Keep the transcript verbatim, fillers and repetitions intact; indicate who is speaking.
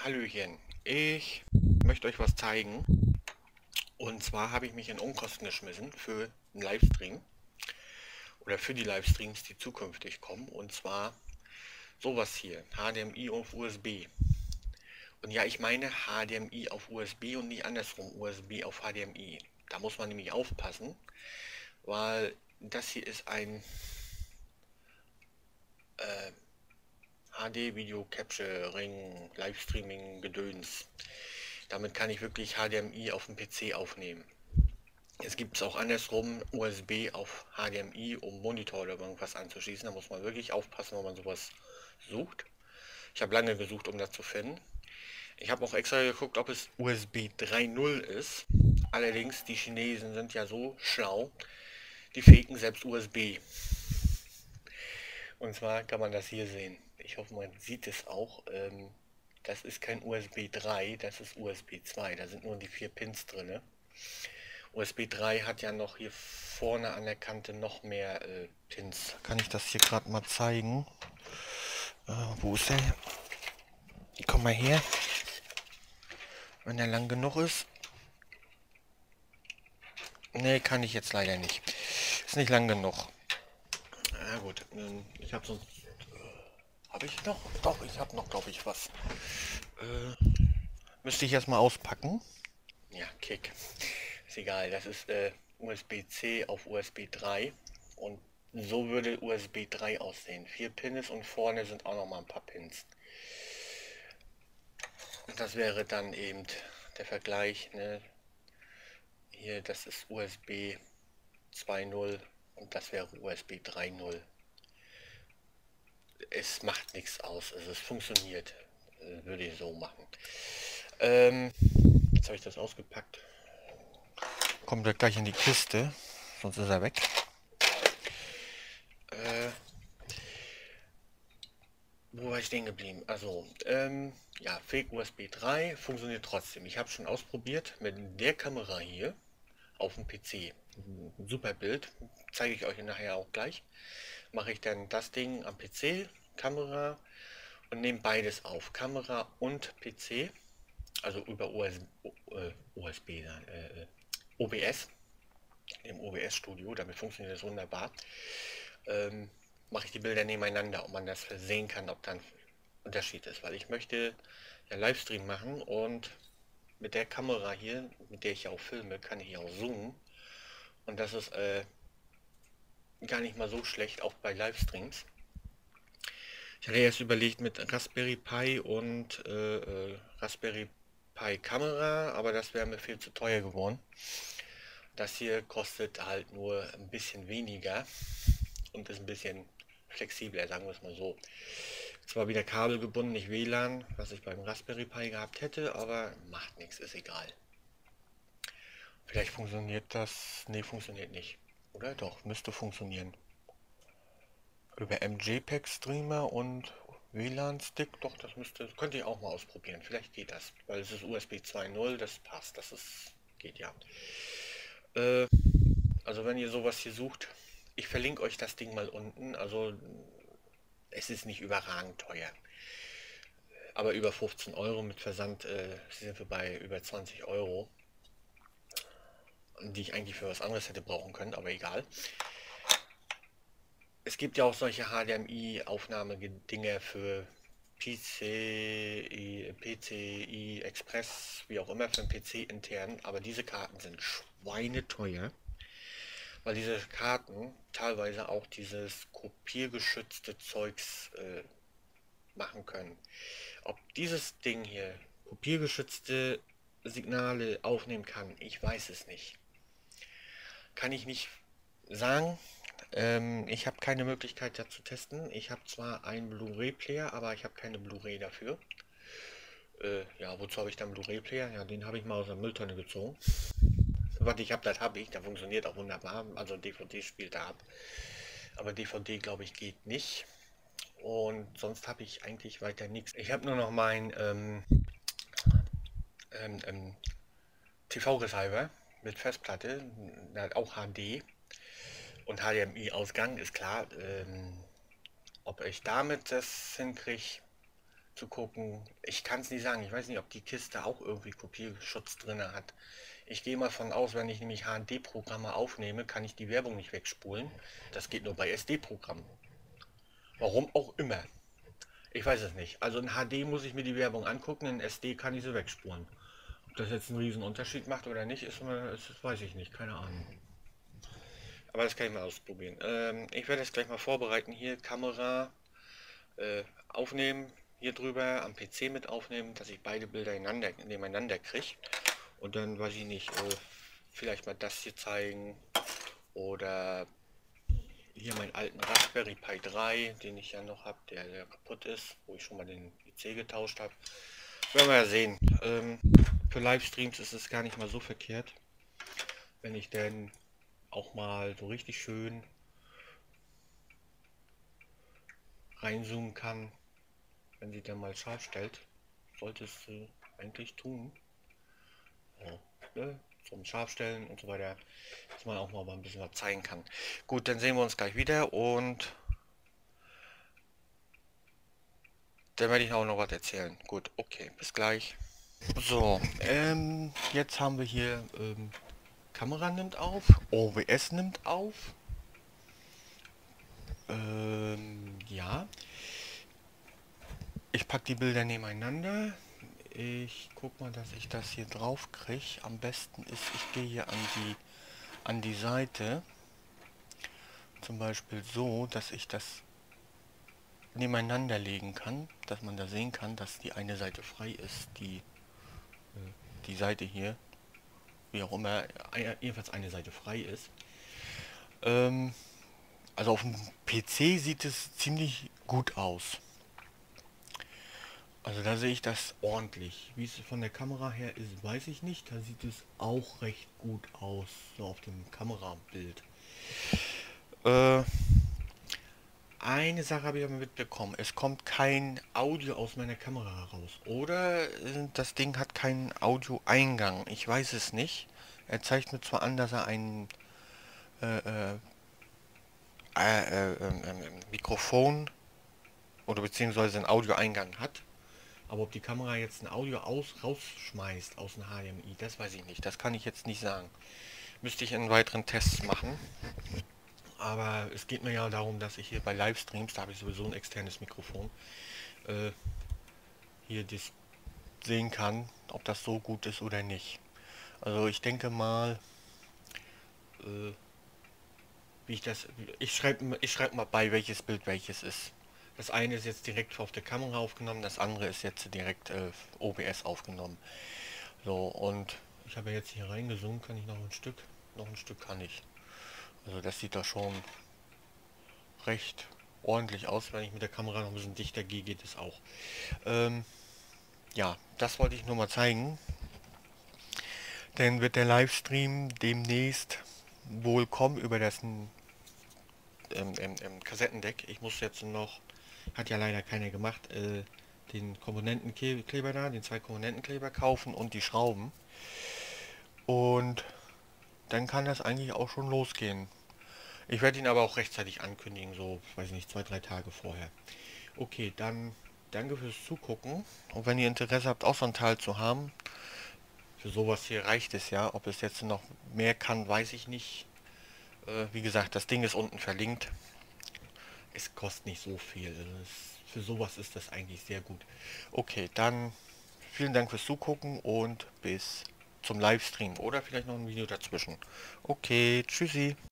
Speaker 1: Hallöchen, ich möchte euch was zeigen. Und zwar habe ich mich in Unkosten geschmissen für einen Livestream oder für die Livestreams, die zukünftig kommen. Und zwar sowas hier, H D M I auf U S B. Und ja, ich meine H D M I auf U S B und nicht andersrum, U S B auf H D M I. Da muss man nämlich aufpassen, weil das hier ist ein äh, H D Video Capturing, Livestreaming Gedöns. Damit kann ich wirklich H D M I auf dem P C aufnehmen. Es gibt es auch andersrum, U S B auf H D M I, um Monitor oder irgendwas anzuschließen. Da muss man wirklich aufpassen, wenn man sowas sucht. Ich habe lange gesucht, um das zu finden. Ich habe auch extra geguckt, ob es U S B drei Punkt null ist. Allerdings, die Chinesen sind ja so schlau, die faken selbst U S B. Und zwar kann man das hier sehen. Ich hoffe, man sieht es auch. Ähm, das ist kein U S B drei, das ist U S B zwei. Da sind nur die vier Pins drin. U S B drei hat ja noch hier vorne an der Kante noch mehr äh, Pins. Kann ich das hier gerade mal zeigen? Äh, wo ist der? Komm mal her. Wenn er lang genug ist. Ne, kann ich jetzt leider nicht. Ist nicht lang genug. Na gut, ähm, ich habe sonst... Habe ich noch? Doch, ich habe noch, glaube ich, was. Äh, müsste ich erstmal auspacken. Ja, Kick. Ist egal, das ist äh, U S B C auf U S B drei. Und so würde U S B drei aussehen. Vier Pins und vorne sind auch noch mal ein paar Pins. Und das wäre dann eben der Vergleich. Ne? Hier, das ist U S B zwei Punkt null und das wäre U S B drei Punkt null. Es macht nichts aus, also es funktioniert. Würde ich so machen. Ähm, jetzt habe ich das ausgepackt. Kommt er gleich in die Kiste, sonst ist er weg. Äh, wo war ich stehen geblieben? Also, ähm, ja, Fake U S B drei funktioniert trotzdem. Ich habe schon ausprobiert mit der Kamera hier auf dem P C. Ein super Bild, zeige ich euch nachher auch gleich. Mache ich dann das Ding am P C, Kamera und nehme beides auf. Kamera und P C, also über U S B, äh, U S B, äh, O B S, im O B S-Studio, damit funktioniert das wunderbar. Ähm, mache ich die Bilder nebeneinander, ob man das sehen kann, ob dann Unterschied ist, weil ich möchte ja Livestream machen und mit der Kamera hier, mit der ich ja auch filme, kann ich auch zoomen und das ist äh, gar nicht mal so schlecht, auch bei Livestreams. Ich hatte erst überlegt mit Raspberry Pi und äh, äh, Raspberry Pi Kamera, aber das wäre mir viel zu teuer geworden. Das hier kostet halt nur ein bisschen weniger und ist ein bisschen flexibler, sagen wir es mal so. Zwar wieder kabelgebunden, nicht W L A N, was ich beim Raspberry Pi gehabt hätte, aber macht nichts, ist egal. Vielleicht funktioniert das... Ne, funktioniert nicht. Oder doch, müsste funktionieren. Über M J peg Streamer und W L A N-Stick, doch, das müsste, könnte ich auch mal ausprobieren. Vielleicht geht das, weil es ist U S B zwei Punkt null, das passt, das ist, geht ja. Äh, also wenn ihr sowas hier sucht, ich verlinke euch das Ding mal unten, also es ist nicht überragend teuer. Aber über fünfzehn Euro mit Versand äh, sind wir bei über zwanzig Euro, die ich eigentlich für was anderes hätte brauchen können, aber egal. Es gibt ja auch solche H D M I-Aufnahmedinger für P C, P C I Express, wie auch immer, für den P C intern, aber diese Karten sind schweineteuer, weil diese Karten teilweise auch dieses kopiergeschützte Zeugs äh, machen können. Ob dieses Ding hier kopiergeschützte Signale aufnehmen kann, ich weiß es nicht. Kann ich nicht sagen. Ähm, ich habe keine Möglichkeit, das zu testen. Ich habe zwar einen Blu-ray-Player, aber ich habe keine Blu-ray dafür. Äh, ja, wozu habe ich dann Blu-ray-Player? Ja, den habe ich mal aus der Mülltonne gezogen. Was ich habe, das habe ich. Der funktioniert auch wunderbar. Also D V D spielt er ab. Aber D V D, glaube ich, geht nicht. Und sonst habe ich eigentlich weiter nichts. Ich habe nur noch mein ähm, ähm, ähm, T V-Receiver mit Festplatte. Der hat auch H D. Und H D M I-Ausgang ist klar. Ähm, ob ich damit das hinkriege, zu gucken. Ich kann es nicht sagen. Ich weiß nicht, ob die Kiste auch irgendwie Kopierschutz drin hat. Ich gehe mal von aus, wenn ich nämlich H D-Programme aufnehme, kann ich die Werbung nicht wegspulen. Das geht nur bei S D-Programmen. Warum auch immer. Ich weiß es nicht. Also in H D muss ich mir die Werbung angucken, in S D kann ich sie wegspulen. Ob das jetzt einen riesen Unterschied macht oder nicht, ist, ist weiß ich nicht. Keine Ahnung. Aber das kann ich mal ausprobieren. Ähm, ich werde es gleich mal vorbereiten. Hier Kamera äh, aufnehmen, hier drüber am P C mit aufnehmen, dass ich beide Bilder ineinander, nebeneinander kriege. Und dann weiß ich nicht, äh, vielleicht mal das hier zeigen oder hier meinen alten Raspberry Pi drei, den ich ja noch habe, der, der kaputt ist, wo ich schon mal den I C getauscht habe. Werden wir ja sehen. Ähm, für Livestreams ist es gar nicht mal so verkehrt, wenn ich dann auch mal so richtig schön reinzoomen kann, wenn sie dann mal scharf stellt. Solltest du eigentlich tun. Ja, ne? Zum Scharfstellen und so weiter, dass man auch mal ein bisschen was zeigen kann. Gut, dann sehen wir uns gleich wieder und dann werde ich auch noch was erzählen. Gut, okay, bis gleich. So, ähm, jetzt haben wir hier ähm, Kamera nimmt auf, O B S nimmt auf. Ähm, ja. Ich packe die Bilder nebeneinander. Ich guck mal, dass ich das hier drauf kriege. Am besten ist, ich gehe hier an die an die Seite. Zum Beispiel so, dass ich das nebeneinander legen kann, dass man da sehen kann, dass die eine Seite frei ist, die die Seite hier, wie auch immer, jedenfalls eine Seite frei ist. Ähm, also auf dem P C sieht es ziemlich gut aus. Also da sehe ich das ordentlich. Wie es von der Kamera her ist, weiß ich nicht. Da sieht es auch recht gut aus, so auf dem Kamerabild. Äh, eine Sache habe ich aber mitbekommen. Es kommt kein Audio aus meiner Kamera raus. Oder äh, das Ding hat keinen Audioeingang. Ich weiß es nicht. Er zeigt mir zwar an, dass er einen äh, äh, äh, äh, äh, Mikrofon oder beziehungsweise einen Audioeingang hat. Aber ob die Kamera jetzt ein Audio aus, rausschmeißt aus dem H D M I, das weiß ich nicht. Das kann ich jetzt nicht sagen. Müsste ich in weiteren Tests machen. Aber es geht mir ja darum, dass ich hier bei Livestreams, da habe ich sowieso ein externes Mikrofon, äh, hier das sehen kann, ob das so gut ist oder nicht. Also ich denke mal, äh, wie ich das, ich schreibe ich schreib mal bei, welches Bild welches ist. Das eine ist jetzt direkt auf der Kamera aufgenommen, das andere ist jetzt direkt äh, O B S aufgenommen. So, und ich habe jetzt hier reingezoomt, kann ich noch ein Stück, noch ein Stück kann ich. Also das sieht da schon recht ordentlich aus. Wenn ich mit der Kamera noch ein bisschen dichter gehe, geht es auch. Ähm, ja, das wollte ich nur mal zeigen. Dann wird der Livestream demnächst wohl kommen über das ähm, ähm, ähm, Kassettendeck. Ich muss jetzt noch, hat ja leider keiner gemacht, äh, den Komponentenkleber da, den zwei Komponentenkleber kaufen und die Schrauben. Und dann kann das eigentlich auch schon losgehen. Ich werde ihn aber auch rechtzeitig ankündigen, so, weiß nicht, zwei, drei Tage vorher. Okay, dann danke fürs Zugucken. Und wenn ihr Interesse habt, auch so einen Teil zu haben, für sowas hier reicht es ja. Ob es jetzt noch mehr kann, weiß ich nicht. Äh, wie gesagt, das Ding ist unten verlinkt. Es kostet nicht so viel. Also es, für sowas ist das eigentlich sehr gut. Okay, dann vielen Dank fürs Zugucken und bis zum Livestream. Oder vielleicht noch ein Video dazwischen. Okay, tschüssi.